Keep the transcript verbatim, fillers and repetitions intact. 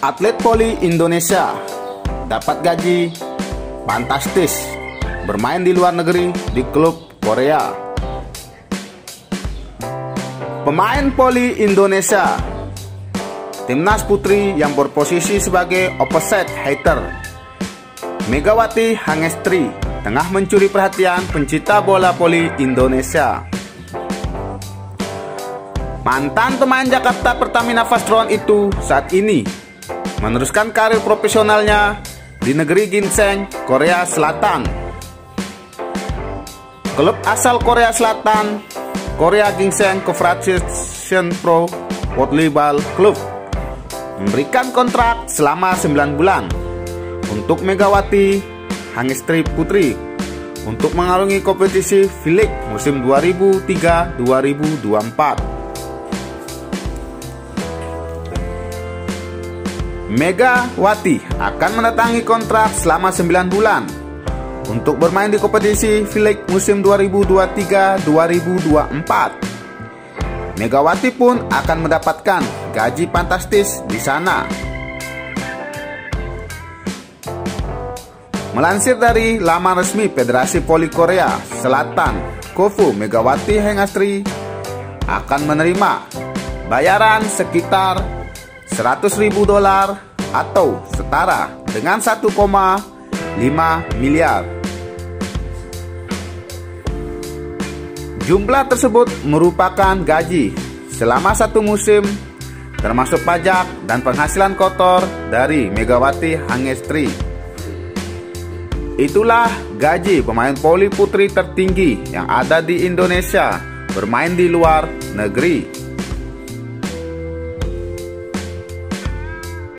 Atlet voli Indonesia dapat gaji fantastis bermain di luar negeri di klub Korea. Pemain voli Indonesia timnas putri yang berposisi sebagai opposite hitter, Megawati Hangestri, tengah mencuri perhatian pencinta bola voli Indonesia. Mantan pemain Jakarta Pertamina Vastron itu saat ini meneruskan karir profesionalnya di negeri Ginseng, Korea Selatan. Klub asal Korea Selatan, Korea Ginseng Cooperation Pro Volleyball Club, memberikan kontrak selama sembilan bulan untuk Megawati Hangestri Putri untuk mengarungi kompetisi V-League musim dua ribu tiga dua ribu dua puluh empat. Megawati akan mendatangi kontrak selama sembilan bulan untuk bermain di kompetisi V-League musim dua ribu dua puluh tiga dua ribu dua puluh empat. Megawati pun akan mendapatkan gaji fantastis di sana. Melansir dari laman resmi Federasi Voli Korea Selatan, Kofu, Megawati Hangestri akan menerima bayaran sekitar seratus ribu dolar atau setara dengan satu koma lima miliar. Jumlah tersebut merupakan gaji selama satu musim termasuk pajak dan penghasilan kotor dari Megawati Hangestri. Itulah gaji pemain voli putri tertinggi yang ada di Indonesia bermain di luar negeri.